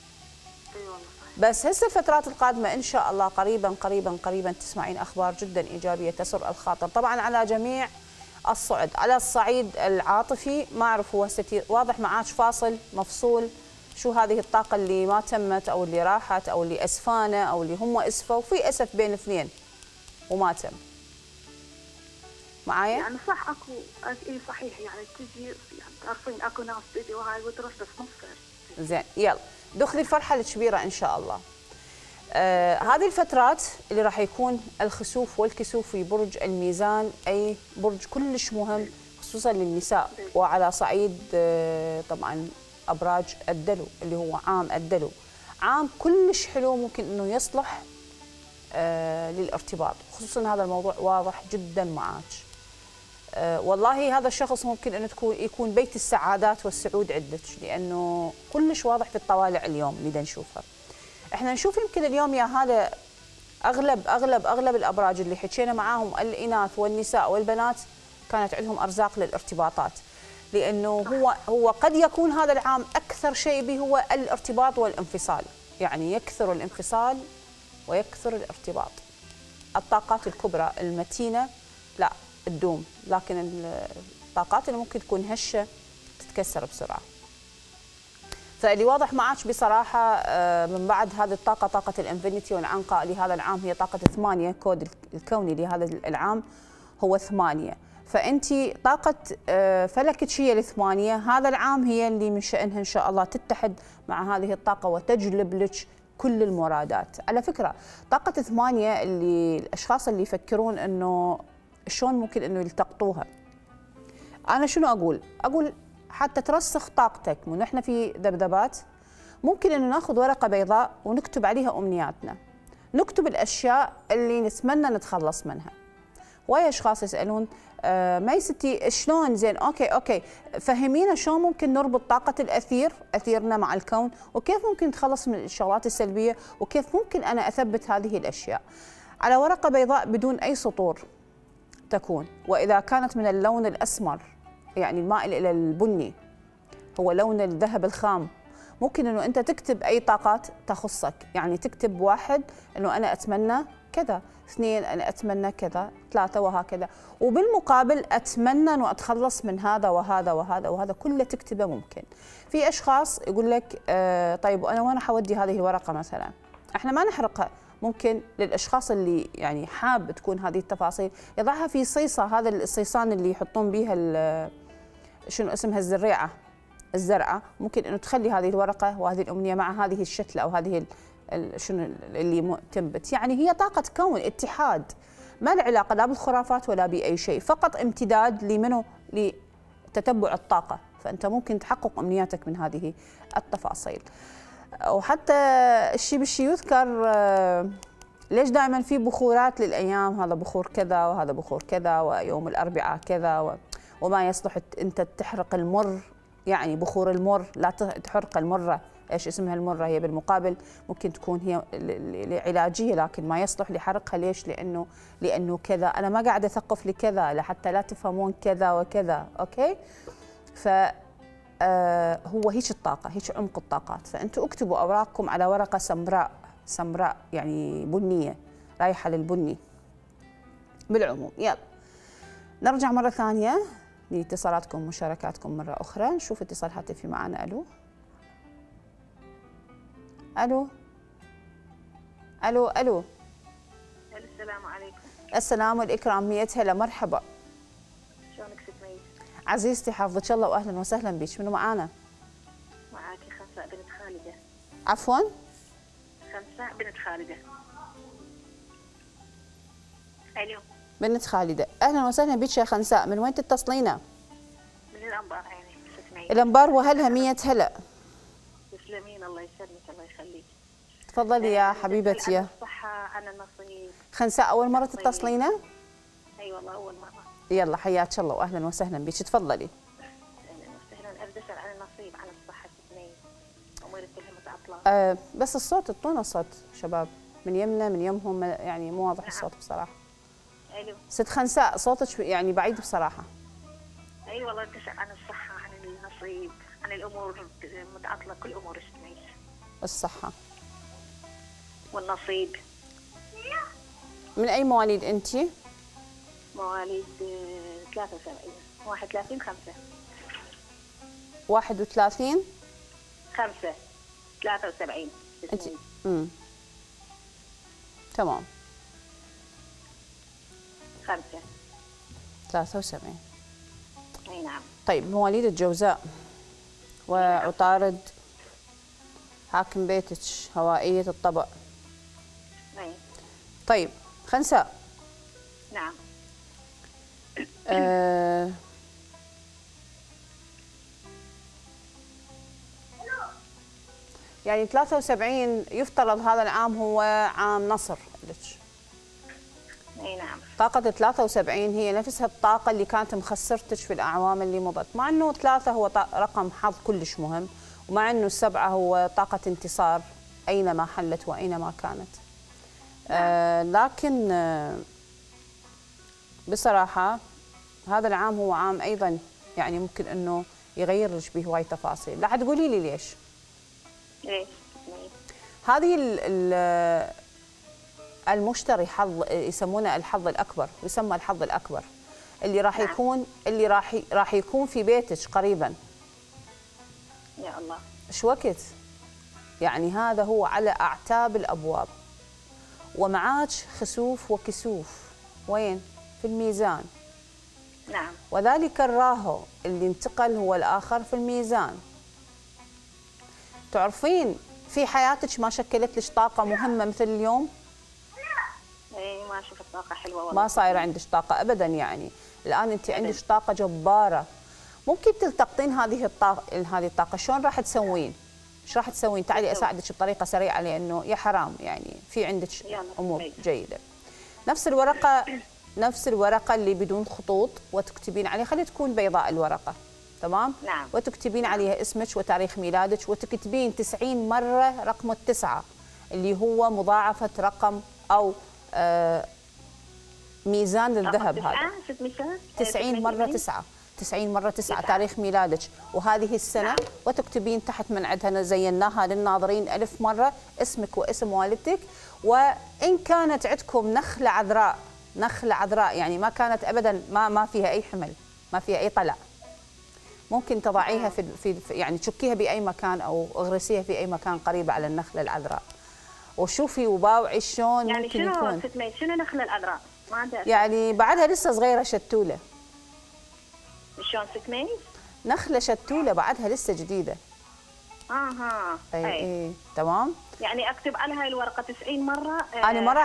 بس هسه الفترات القادمه ان شاء الله قريبا تسمعين اخبار جدا ايجابيه تسر الخاطر، طبعا على جميع الصعد. على الصعيد العاطفي ما اعرف هو واضح معاك فاصل مفصول، شو هذه الطاقه اللي ما تمت او اللي راحت او اللي اسفانه او اللي هم اسفوا، وفي اسف بين اثنين وما تم. معايا؟ يعني صح اكو اي صحيح، يعني تجي يعني تعرفين اكو ناس تجي وهاي وتروح بس ما تصير. زين يلا دخلي الفرحه الكبيره ان شاء الله. هذه الفترات اللي راح يكون الخسوف والكسوف في برج الميزان، اي برج كلش مهم خصوصا للنساء، وعلى صعيد طبعا ابراج الدلو اللي هو عام الدلو، عام كلش حلو ممكن انه يصلح للارتباط، خصوصا هذا الموضوع واضح جدا معك. والله هذا الشخص ممكن انه يكون بيت السعادات والسعود عندك، لانه كلش واضح في الطوالع اليوم اللي نشوفها. احنا نشوف يمكن اليوم يا هذا اغلب الابراج اللي حكينا معاهم، الاناث والنساء والبنات كانت عندهم ارزاق للارتباطات، لانه هو قد يكون هذا العام اكثر شيء به هو الارتباط والانفصال، يعني يكثر الانفصال ويكثر الارتباط. الطاقات الكبرى المتينه لا تدوم، لكن الطاقات اللي ممكن تكون هشه تتكسر بسرعه. فاللي واضح معك بصراحه من بعد هذه الطاقه، طاقه الانفينيتي والعنقاء لهذا العام، هي طاقه 8، كود الكوني لهذا العام هو 8، فانت طاقه فلكك هي ال8، هذا العام هي اللي من شأنها ان شاء الله تتحد مع هذه الطاقه وتجلب لك كل المرادات. على فكره طاقه 8 اللي الاشخاص اللي يفكرون انه شلون ممكن انه يلتقطوها، انا شنو اقول حتى ترسخ طاقتك، مو نحن في ذبذبات، ممكن انه ناخذ ورقه بيضاء ونكتب عليها امنياتنا، نكتب الاشياء اللي نتمنى نتخلص منها. وايد اشخاص يسالون ما يا ستي شلون زين اوكي فهمينا شلون ممكن نربط طاقه اثيرنا مع الكون، وكيف ممكن نتخلص من الشغلات السلبيه، وكيف ممكن انا اثبت هذه الاشياء على ورقه بيضاء بدون اي سطور تكون. واذا كانت من اللون الاسمر يعني المائل الى البني، هو لون الذهب الخام، ممكن انه انت تكتب اي طاقات تخصك، يعني تكتب 1 انه انا اتمنى كذا، 2 انا اتمنى كذا، 3 وهكذا، وبالمقابل اتمنى انه اتخلص من هذا وهذا وهذا وهذا، كله تكتبه ممكن. في اشخاص يقول لك طيب وانا وين حودي هذه الورقه مثلا؟ احنا ما نحرقها، ممكن للاشخاص اللي يعني حاب تكون هذه التفاصيل يضعها في صيصه، هذا الصيصان اللي يحطون بيها شنو اسمها الزرعه، ممكن انه تخلي هذه الورقه وهذه الامنيه مع هذه الشتله او هذه شنو اللي تنبت. يعني هي طاقه كون اتحاد، ما له علاقه لا بالخرافات ولا باي شيء، فقط امتداد لمنه لتتبع الطاقه، فانت ممكن تحقق امنياتك من هذه التفاصيل. وحتى الشيء بالشيء يذكر ليش دائما في بخورات للايام، هذا بخور كذا وهذا بخور كذا، ويوم الاربعاء كذا وما يصلح انت تحرق المر، يعني بخور المر لا تحرق المره. ايش اسمها المره؟ هي بالمقابل ممكن تكون هي علاجيه، لكن ما يصلح لحرقها. ليش؟ لانه كذا، انا ما قاعده اثقف لكذا لحتى لا تفهمون كذا وكذا. اوكي، ف هو هيك الطاقه، هيك عمق الطاقات. فانتم اكتبوا اوراقكم على ورقه سمراء يعني بنيه، رايحه للبني بالعموم. يلا نرجع مره ثانيه لاتصالاتكم ومشاركاتكم مره اخرى. نشوف اتصال هاتفي معنا. الو الو الو الو. السلام عليكم. السلام والاكرام، مية هلا، مرحبا. شلونك ست مي؟ عزيزتي حفظك الله واهلا وسهلا بك. منو معانا؟ معاكي خنساء بنت خالده. عفوا؟ خنساء بنت خالده. الو بنت خالده، اهلا وسهلا بك يا خنساء. من وين تتصلينا؟ من الانبار عيني ست مي. الانبار، وهلها مية هلا. تسلمين، الله يسلمك الله يخليك. تفضلي يا حبيبتي. عن الصحه، عن النصيب. خنساء اول مره تتصلينا؟ اي والله اول مره. يلا حياك الله واهلا وسهلا بك، تفضلي. اهلا وسهلا. اريد اسال عن النصيب، عن الصحه ست مي. اموري كلها متعطله. بس الصوت، اعطونا صوت شباب من يمنا من يمهم، يعني مو واضح. نعم. الصوت بصراحه. الو ست خنساء، صوتك يعني بعيد بصراحه. اي والله بدي اسال عن الصحه، عن النصيب، عن الامور متعطله، كل امور ست مي. الصحه والنصيب. من اي مواليد انت؟ مواليد 73 31 5 31 5 73. انت تمام. 5 73. اي نعم. طيب مواليد الجوزاء وعطارد، حاكم بيتك، هوائية الطبع. اي. طيب خنساء. نعم. يعني 73 يفترض هذا العام هو عام نصر لك. اي نعم. طاقة 73 هي نفسها الطاقة اللي كانت مخسرتك في الأعوام اللي مضت، مع أنه 3 هو رقم حظ كلش مهم، ومع أنه 7 هو طاقة انتصار أينما حلت وأينما كانت. لكن بصراحة هذا العام هو عام أيضا يعني ممكن أنه يغير لك بهواي تفاصيل. لا تقولي لي ليش؟ ليش؟ هذه المشتري حظ، يسمونه الحظ الأكبر، يسمى الحظ الأكبر اللي راح يكون في بيتك قريبا. يا الله. ايش وقت؟ يعني هذا هو على أعتاب الأبواب، ومعاك خسوف وكسوف. وين؟ في الميزان. نعم. وذلك الراهو اللي انتقل هو الآخر في الميزان. تعرفين في حياتك ما شكلت لك طاقة مهمة مثل اليوم؟ اي ما شفت طاقة حلوة والله. ما صاير عندك طاقة أبدا، يعني الآن أنت عندك طاقة جبارة، ممكن تلتقطين هذه الطاقه. شلون راح تسوين؟ ايش راح تسوين؟ تعالي اساعدك بطريقه سريعه، لانه يا حرام يعني في عندك امور جيده. نفس الورقه اللي بدون خطوط، وتكتبين عليها، خلي تكون بيضاء الورقه، تمام؟ نعم. وتكتبين عليها اسمك وتاريخ ميلادك، وتكتبين 90 مره رقم التسعه اللي هو مضاعفه رقم او ميزان الذهب هذا. 90 مره 9، 90 مرة 9 تاريخ ميلادك وهذه السنة. نعم. وتكتبين تحت من عندها زيناها للناظرين 1000 مرة اسمك واسم والدتك. وإن كانت عندكم نخلة عذراء يعني ما كانت أبدا ما فيها أي حمل، ما فيها أي طلع، ممكن تضعيها في يعني تشكيها بأي مكان أو اغرسيها في أي مكان قريب على النخلة العذراء. وشوفي وباوعي شلون يعني ممكن يكون. شنو نخلة العذراء؟ ما عندها يعني بعدها لسه صغيرة شتولة. شلون ستميز؟ نخلة شتولة بعدها لسه جديدة. اها. اي تمام. يعني اكتب على هاي الورقة 90 مرة. انا ما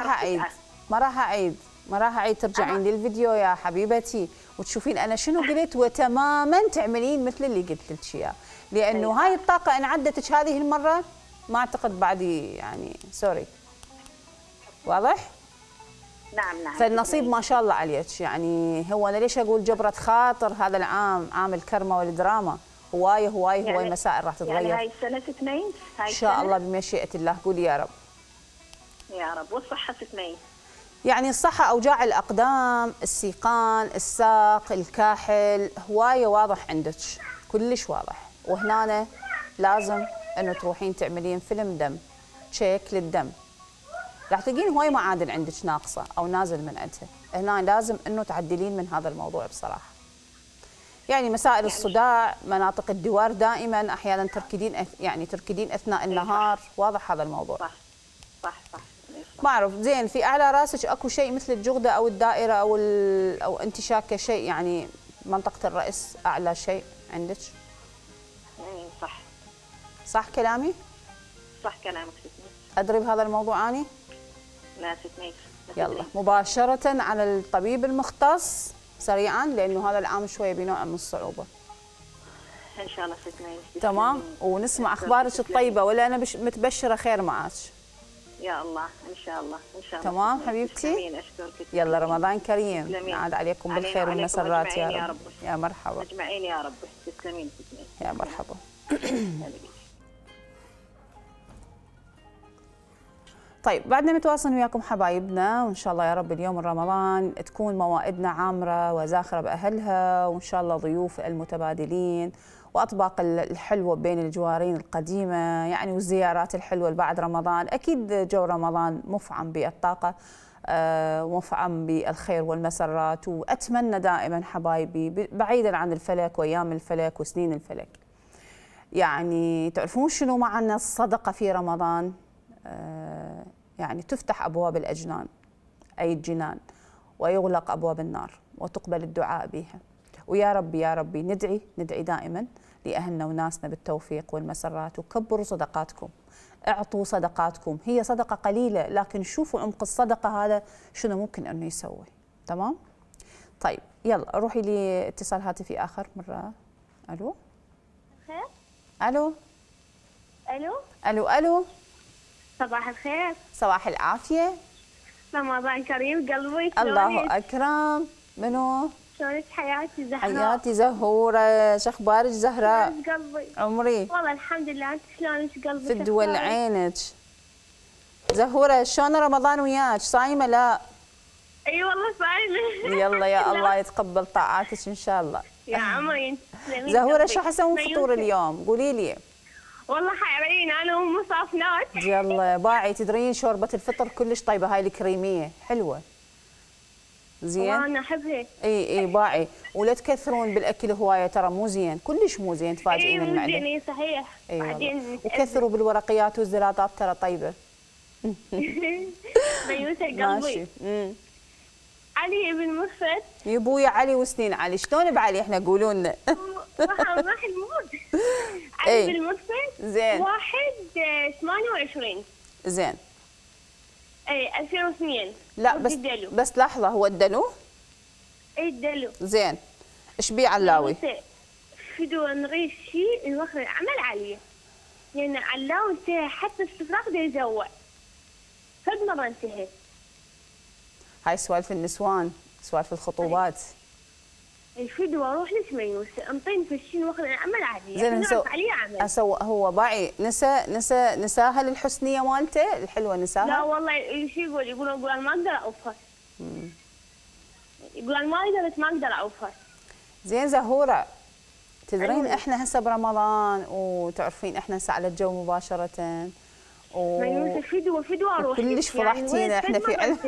راح اعيد ترجعين للفيديو يا حبيبتي وتشوفين انا شنو قلت، وتماما تعملين مثل اللي قلت لك اياه، لانه هاي الطاقة ان عدتك هذه المرة ما اعتقد بعدي يعني سوري. واضح؟ نعم. فالنصيب ما شاء الله عليك. يعني هو انا ليش اقول جبرة خاطر هذا العام عام الكرمة والدراما، هوايه يعني مسائل راح تتغير. يعني هاي السنة ستميز ان شاء الله بمشيئة الله. قولي يا رب. يا رب. والصحة ستميز؟ يعني الصحة، أوجاع الأقدام، السيقان، الساق، الكاحل، هواية واضح عندك، كلش واضح. وهنا لازم أنه تروحين تعملين فيلم دم، تشيك للدم. راح تلقين هواي معادن عندك ناقصة أو نازل من عندها. هنا لازم أنه تعدلين من هذا الموضوع بصراحة. يعني مسائل الصداع، مناطق الدوار دائما، أحيانا تركدين أثناء النهار. واضح هذا الموضوع. صح. ما اعرف زين. في اعلى راسك اكو شيء مثل الجغده او الدائره او انت شاكه شيء، يعني منطقه الراس اعلى شيء عندك. صح كلامي؟ صح كلامك ستميز. ادري بهذا الموضوع اني؟ لا ستميز. يلا مباشره على الطبيب المختص سريعا، لانه هذا العام شويه بنوع من الصعوبه. ان شاء الله ستميز. تمام. ونسمع اخبارك الطيبه، ولا انا متبشره خير معك. يا الله ان شاء الله. تمام حبيبتي. اشكرك. يلا رمضان كريم، نعاد عليكم بالخير والمسرات يا رب. يا مرحبا. اجمعين يا رب. تسلمين. يا مرحبا. طيب بعدنا متواصلين وياكم حبايبنا، وان شاء الله يا رب اليوم رمضان تكون موائدنا عامره وزاخره باهلها، وان شاء الله ضيوف المتبادلين واطباق الحلوه بين الجوارين القديمه يعني، والزيارات الحلوه اللي بعد رمضان. اكيد جو رمضان مفعم بالطاقه، مفعم بالخير والمسرات. واتمنى دائما حبايبي بعيدا عن الفلك وايام الفلك وسنين الفلك، يعني تعرفون شنو معنى الصدقه في رمضان؟ يعني تفتح ابواب الاجنان اي الجنان، ويغلق ابواب النار، وتقبل الدعاء بها. ويا ربي يا ربي ندعي دائما لاهلنا وناسنا بالتوفيق والمسرات. وكبروا صدقاتكم، اعطوا صدقاتكم، هي صدقه قليله لكن شوفوا عمق الصدقه هذا شنو ممكن انه يسوي. تمام؟ طيب يلا روحي لي اتصال هاتفي اخر مره. الو الو الو الو. صباح الخير. صباح العافيه. رمضان كريم قلبي. الله اكرم. منو؟ شلونك حياتي زهراء؟ حياتي زهوره، شخبارك زهراء؟ شلونك قلبي؟ عمري والله الحمد لله. انت شلونك قلبي؟ في الدول عينك. زهوره شلون رمضان وياك؟ صايمه لا؟ اي والله صايمه. يلا يا الله يتقبل طاعاتك ان شاء الله. يا عمري انت زهوره شو حسوي فطور اليوم؟ قولي لي. والله حيرين انا وام صافنات. يلا باعي تدرين شوربه الفطر كلش طيبه، هاي الكريميه حلوه. زين. انا احبها. اي باعي، ولا تكثرون بالاكل هوايه، ترى مو زين، كلش مو زين، تفاجئين المعده. اي مو زين صحيح. بعدين وكثروا بالورقيات والزلاطات ترى طيبه. ميوسه قلبي. علي بن مفت. يبويا علي وسنين علي، شلون بعلي احنا قولوا لنا. راح الموت. علي بن مفت. زين. 1/28. زين. اي 2002. لا بس لحظه، هو الدلو؟ اي الدلو. زين. ايش بيه علاوي؟ الفيديو نغير شيء نوخر عمل عليه يعني علاه انتهى حتى استفراغ ده يزوع فد مرة انتهى. هاي سوالف النسوان، سوالف الخطوبات. الفيديو اروح لسميوس انطيني في الشيء نوخر عمل عليه زين نسوي عليه عمل. هو باعي نساها للحسنيه مالته الحلوه نساها؟ لا والله شيء يقول انا ما اقدر اوفر. يقول انا ما اقدر بس ما اقدر اوفر. زين زهوره، تدرين احنا هسه برمضان وتعرفين احنا هسه على الجو مباشره فيديو اروح كلش فرحتينا احنا في علم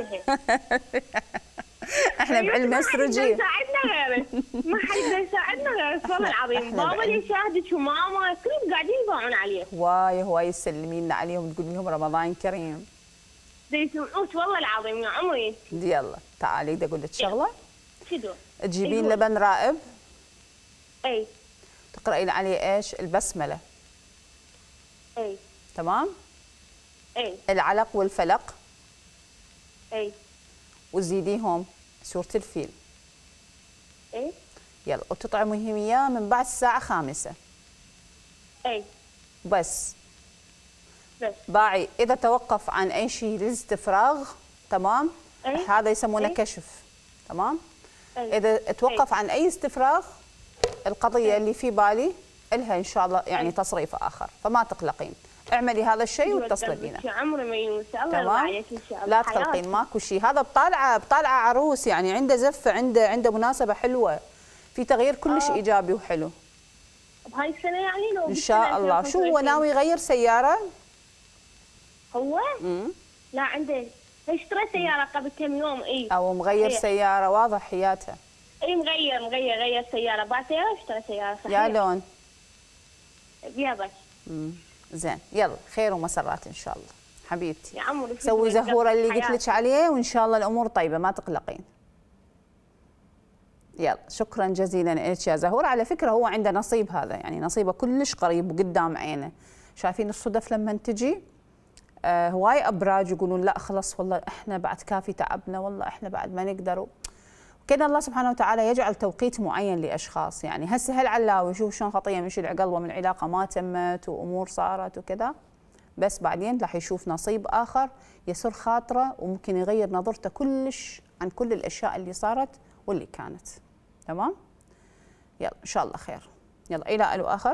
احنا بعلم استراتيجي. ما يساعدنا غيرك، ما حد يساعدنا غيرك والله العظيم. بابا اللي يشاهدك وماما كلهم قاعدين يباعون عليه. هواي تسلمين لنا عليهم تقول لهم رمضان كريم. يسمعوك والله العظيم يا عمري. يلا تعالي بدي اقول لك شغله. شنو؟ تجيبين لبن رائب. اي. تقرأين عليه ايش؟ البسمله. اي. تمام؟ اي. العلق والفلق. اي. وتزيديهم سورة الفيل. اي. يلا وتطعميهم اياه من بعد الساعة 5. اي. بس باعي إذا توقف عن أي شيء للاستفراغ تمام؟ هذا يسمونه كشف تمام؟ إذا توقف عن أي استفراغ القضية اللي في بالي إلها إن شاء الله يعني تصريف آخر، فما تقلقين. اعملي هذا الشيء واتصلي بينا. عمري ما ينسى الله يرضى عليك ان شاء الله. لا تقلقين ماكو شيء، هذا بطالعه عروس يعني عنده زفه، عنده مناسبه حلوه، في تغيير كلش ايجابي وحلو. بهاي السنه يعني لو ان شاء الله. شو هو ناوي يغير سياره؟ هو؟ لا عنده اشترى سياره قبل كم يوم. اي او مغير سياره واضح حياتها. اي غير سياره، باع سياره اشترى سياره صحيح. يا لون؟ بيضة. زين يلا خير ومسرات ان شاء الله حبيبتي. يا عمري سوي زهوره اللي قلت لك عليه وان شاء الله الامور طيبه ما تقلقين. يلا شكرا جزيلا لك يا زهوره. على فكره هو عنده نصيب، هذا يعني نصيبه كلش قريب وقدام عينه. شايفين الصدف لما تجي هواي ابراج يقولون لا خلص والله احنا بعد كافي تعبنا، والله احنا بعد ما نقدر. كان الله سبحانه وتعالى يجعل توقيت معين لاشخاص. يعني هسه هالعلاوي شوف شلون خطيه مشي قلبه من علاقه ما تمت وامور صارت وكذا، بس بعدين راح يشوف نصيب اخر يسر خاطره وممكن يغير نظرته كلش عن كل الاشياء اللي صارت واللي كانت. تمام؟ يلا ان شاء الله خير. يلا الى الو اخر.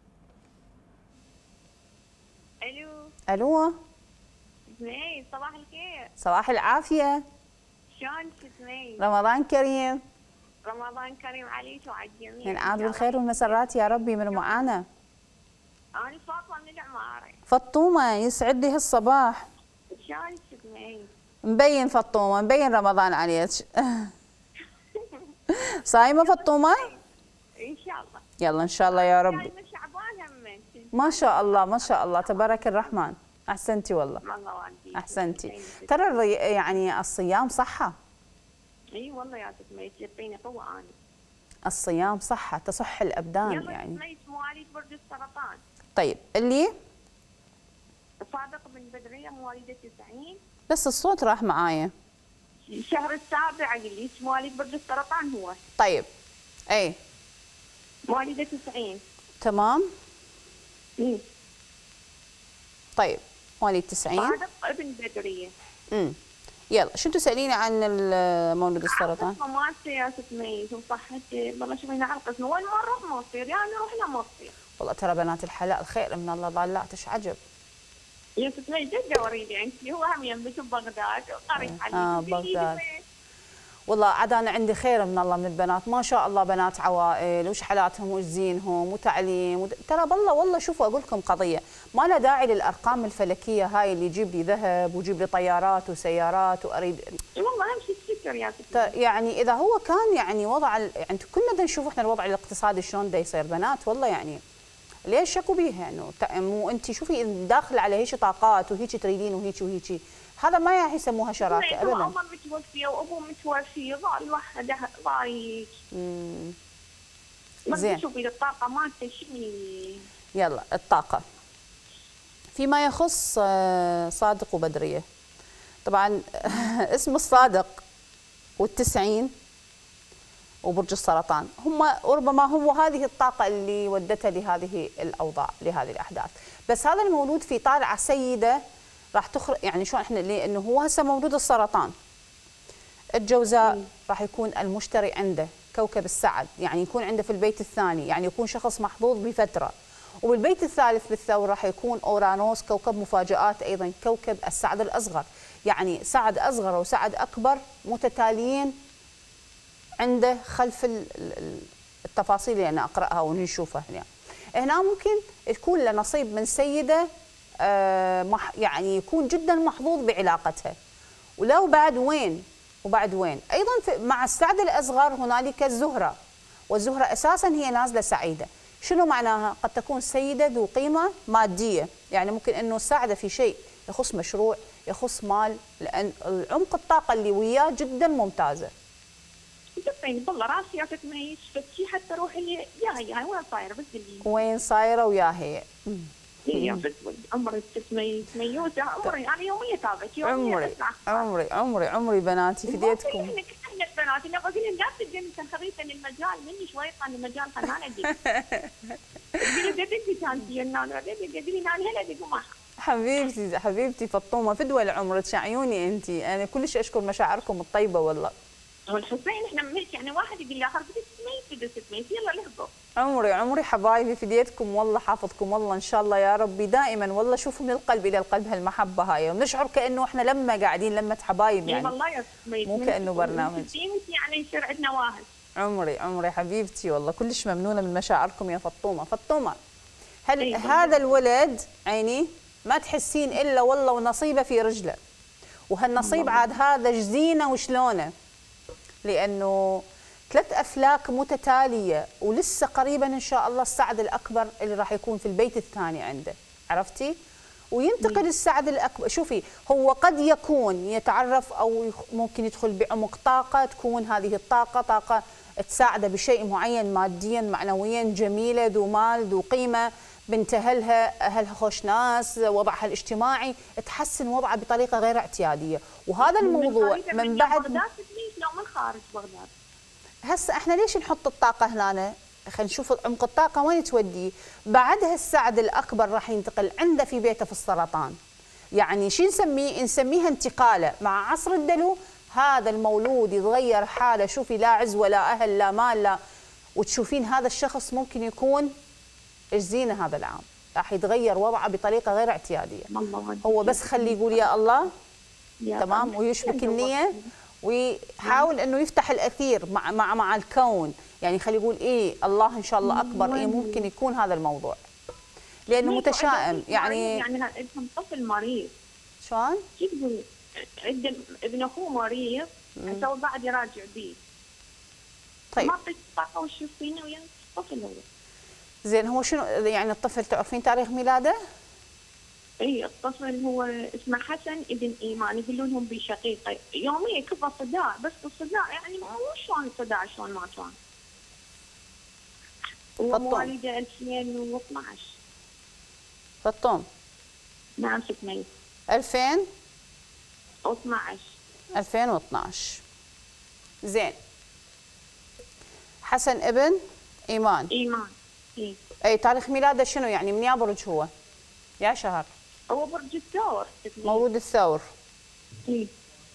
الو سمية صباح الخير. صباح العافيه. شلونك سمية؟ رمضان كريم. رمضان كريم عليك وعلى الجميع. ينعاد بالخير والمسرات يا ربي. من معانا؟ أنا فاطمة من العمارة. فطومة يسعد لي هالصباح. شلونك سمية؟ مبين فطومة، مبين رمضان عليك. صايمة فطومة؟ إن شاء الله. يلا إن شاء الله يا رب. شعبان هم. ما شاء الله ما شاء الله تبارك الرحمن. أحسنتي والله. أحسنتي. ترى يعني الصيام صحة. اي والله يا سمية تعطيني قوة أنا. الصيام صحة تصح الأبدان يعني. يلا سمية مواليد برج السرطان. طيب اللي؟ صادق بن بدرية مواليد 90. بس الصوت راح معايا. الشهر السابع اللي مواليد برج السرطان هو. طيب اي مواليد 90. تمام. طيب مواليد 90. صادق ابن بدرية. يلا شو تسأليني عن مولد السرطان؟ ما تصير سمية وصحتي والله شوفي نعرف وين ما نروح ما تصير يعني رحنا ما تصير. والله ترى بنات الحلال خير من الله ضالات ايش عجب. يا سمية جدة وريدي انت هو هم يمك ببغداد وقريب عليك. بغداد. والله عاد انا عندي خير من الله من البنات ما شاء الله، بنات عوائل وش حالاتهم وش زينهم وتعليم ترى بالله والله شوفوا اقول لكم قضيه ما له داعي للارقام الفلكيه هاي اللي يجيب لي ذهب ويجيب لي طيارات وسيارات واريد. والله اهم شيء الشكر يا ستي. يعني اذا هو كان يعني وضع يعني كلنا نشوف احنا الوضع الاقتصادي شلون دا يصير بنات والله يعني ليش شكوا بيها انه مو انت شوفي داخله على هيك طاقات وهيك تريدين وهيك وهيك، هذا ما راح يسموها شراكه ابدا. امه متوفيه وابوه متوفي ظل وحده ضايج. زين شوفي الطاقه مالته شنو. يلا الطاقه فيما يخص صادق وبدريه. طبعا اسم الصادق وال90 وبرج السرطان، هم ربما هو هذه الطاقة اللي ودتها لهذه الأوضاع، لهذه الأحداث. بس هذا المولود في طالعة سيدة راح تخرج، يعني شلون احنا لأنه هو هسه مولود السرطان. الجوزاء راح يكون المشتري عنده كوكب السعد، يعني يكون عنده في البيت الثاني، يعني يكون شخص محظوظ بفترة. وبالبيت الثالث بالثور راح يكون أورانوس كوكب مفاجآت، أيضا كوكب السعد الأصغر، يعني سعد أصغر وسعد أكبر متتاليين عنده خلف التفاصيل اللي أنا أقرأها ونشوفها هنا. هنا ممكن تكون له نصيب من سيدة يعني يكون جدا محظوظ بعلاقتها. ولو بعد وين وبعد وين أيضا مع السعد الأصغر هنالك الزهرة، والزهرة أساسا هي نازلة سعيدة. شنو معناها؟ قد تكون سيدة ذو قيمة مادية، يعني ممكن أنه ساعدة في شيء يخص مشروع، يخص مال، لأن عمق الطاقة اللي وياه جدا ممتازة. دقيني والله راسي عرفت ما يشفتي حتى روحي لي يا هي وين صايره بس دليني وين صايره ويا هي. هي بس عمري تسميوزه عمري انا يوميا تابعت عمري بناتي فديتكم. احنا البنات انا بقول لهم لا تدري انت خريطه المجال مني شوي قال المجال خلاني ادق. تقولي دقي كانتي انا تقولي انا هلا ادق معها. حبيبتي فطومه فدوى لعمرك عيوني انت، انا كلش اشكر مشاعركم الطيبه والله. والحسين احنا يعني واحد يقول لي اخر بدك تسمي يلا لحظه. عمري حبايبي فديتكم والله، حافظكم والله ان شاء الله يا ربي دائما والله. شوفوا من القلب الى القلب هالمحبه هاي، ونشعر كانه احنا لما قاعدين لمه حبايب يعني. والله يا سميت مو كانه برنامج. يعني يصير عندنا واحد. عمري حبيبتي والله كلش ممنونه من مشاعركم يا فطومه. هل هذا الولد عيني ما تحسين الا والله ونصيبه في رجله، وهالنصيب عاد هذا جزينه وشلونه، لانه 3 أفلاك متتاليه ولسه قريبا ان شاء الله السعد الاكبر اللي راح يكون في البيت الثاني عنده، عرفتي؟ وينتقل السعد الاكبر. شوفي هو قد يكون يتعرف او ممكن يدخل بعمق طاقه، تكون هذه الطاقه طاقه تساعده بشيء معين ماديا معنويا، جميله ذو مال ذو قيمه، بنت اهلها خوش ناس، وضعها الاجتماعي تحسن وضعها بطريقه غير اعتياديه. وهذا الموضوع من بعد بغداد لو من خارج بغداد. هسه احنا ليش نحط الطاقه هنا؟ خلينا نشوف عمق الطاقه وين تودي. بعدها السعد الاكبر راح ينتقل عنده في بيته في السرطان، يعني شو نسميه؟ نسميها انتقاله مع عصر الدلو. هذا المولود يتغير حاله، شوفي لا عزوه لا اهل لا مال لا، وتشوفين هذا الشخص ممكن يكون الزينه هذا العام، راح يتغير وضعه بطريقه غير اعتياديه. هو بس خليه يقول يا الله تمام، ويشبك النيه ويحاول انه يفتح الاثير مع الكون، يعني خليه يقول ايه الله ان شاء الله اكبر، ايه ممكن يكون هذا الموضوع لانه متشائم. يعني عندهم طفل مريض. شلون؟ يقول ابن اخوه مريض تو بعد يراجع بيه. طيب ما اعطيك طاقه وشوفينه ويا الطفل هو. زين هو شنو يعني الطفل تعرفين تاريخ ميلاده؟ اي الطفل هو اسمه حسن ابن ايمان، يقولون لهم بشقيقه، يوميا كبر صداع، بس الصداع يعني مو شلون صداع شلون ما كان. ومواليده 2012. فطوم. نعم سكمي. 2012. زين. حسن ابن ايمان. إيه. اي تاريخ ميلاده شنو يعني؟ من يا برج هو؟ يا شهر؟ هو برج الثور. مولود الثور. اي.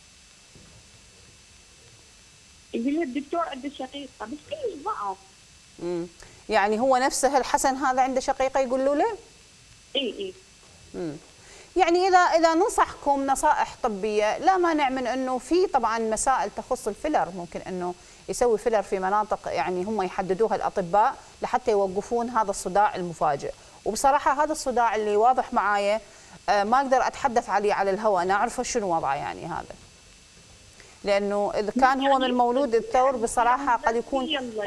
يقول لي الدكتور عنده شقيقه بس كلش ضعف. يعني هو نفسه الحسن هذا عنده شقيقه يقولوا له؟ اي. يعني اذا ننصحكم نصائح طبيه لا مانع من انه في طبعا مسائل تخص الفيلر، ممكن انه يسوي فيلر في مناطق يعني هم يحددوها الاطباء لحتى يوقفون هذا الصداع المفاجئ. وبصراحه هذا الصداع اللي واضح معايا ما اقدر اتحدث عليه على الهواء، انا اعرفه شنو وضعه يعني هذا، لانه اذا كان هو من مولود الثور بصراحه قد يكون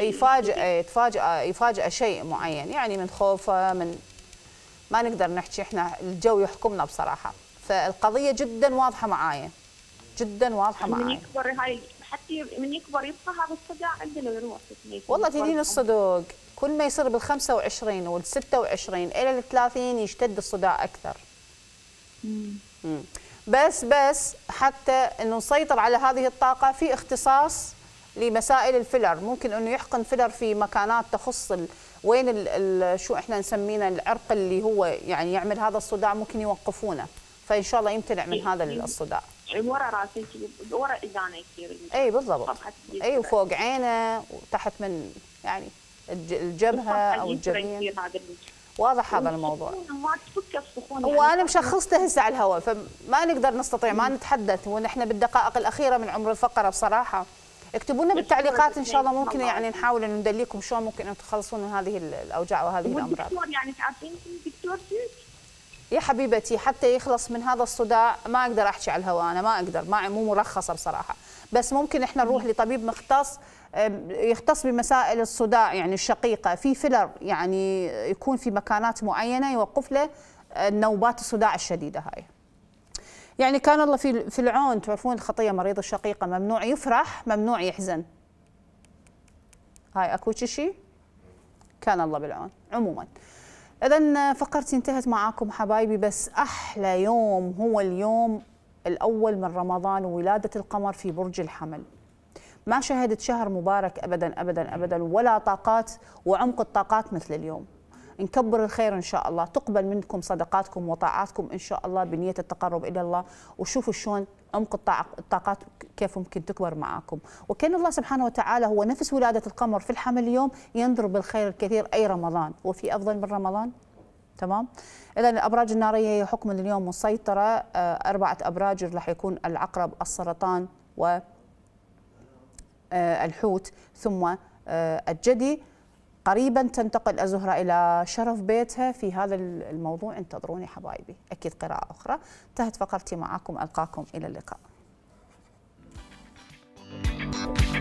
يفاجئ شيء معين، يعني من خوفه، من ما نقدر نحكي احنا الجو يحكمنا بصراحه. فالقضيه جدا واضحه معايا، جدا واضحه معايا. من يكبر هاي حتى من يكبر يبقى هذا الصداع عندنا ويروح. والله تدين الصدق كل ما يصير بال 25 وال 26 الى ال 30 يشتد الصداع اكثر. بس حتى انه نسيطر على هذه الطاقه في اختصاص لمسائل الفيلر، ممكن انه يحقن فيلر في مكانات تخص وين شو احنا نسمينا العرق اللي هو يعني يعمل هذا الصداع، ممكن يوقفونه، فان شاء الله يمتنع من هذا الصداع. ورا راسي ورا اذانه يصير. اي بالضبط. اي وفوق عينه وتحت من يعني الجبهه او الجبين. واضح هذا الموضوع. ما تفك السخونه. وانا مشخصته هسه على الهواء، فما نقدر نستطيع ما نتحدث ونحن بالدقائق الاخيره من عمر الفقره بصراحه. اكتبوا لنا بالتعليقات ان شاء الله، ممكن يعني نحاول ان ندليكم شلون ممكن ان تخلصون من هذه الاوجاع وهذه الامراض. والدكتور يعني تعرفين دكتور يا حبيبتي حتى يخلص من هذا الصداع ما اقدر احكي على الهواء، انا ما اقدر، مو مرخصه بصراحه، بس ممكن احنا نروح لطبيب مختص يختص بمسائل الصداع يعني الشقيقه، في فيلر يعني يكون في مكانات معينه يوقف له نوبات الصداع الشديده هاي. يعني كان الله في العون، تعرفون الخطيه مريض الشقيقه ممنوع يفرح ممنوع يحزن. هاي اكو شيء كان الله بالعون. عموما إذن فقرتي انتهت معاكم حبايبي، بس أحلى يوم هو اليوم الأول من رمضان وولادة القمر في برج الحمل. ما شهدت شهر مبارك أبدا أبدا أبدا، ولا طاقات وعمق الطاقات مثل اليوم. نكبر الخير إن شاء الله، تقبل منكم صدقاتكم وطاعاتكم إن شاء الله بنية التقرب إلى الله، وشوفوا شلون عمق الطاقات كيف ممكن تكبر معاكم. وكان الله سبحانه وتعالى هو نفس ولادة القمر في الحمل اليوم ينظر بالخير الكثير أي رمضان، وفي أفضل من رمضان؟ تمام؟ إذا الأبراج النارية هي حكم اليوم مسيطرة، 4 أبراج راح يكون العقرب، السرطان والحوت ثم الجدي. قريبا تنتقل الزهرة إلى شرف بيتها في هذا الموضوع، انتظروني حبايبي، أكيد قراءة أخرى. انتهت فقرتي معكم، ألقاكم إلى اللقاء.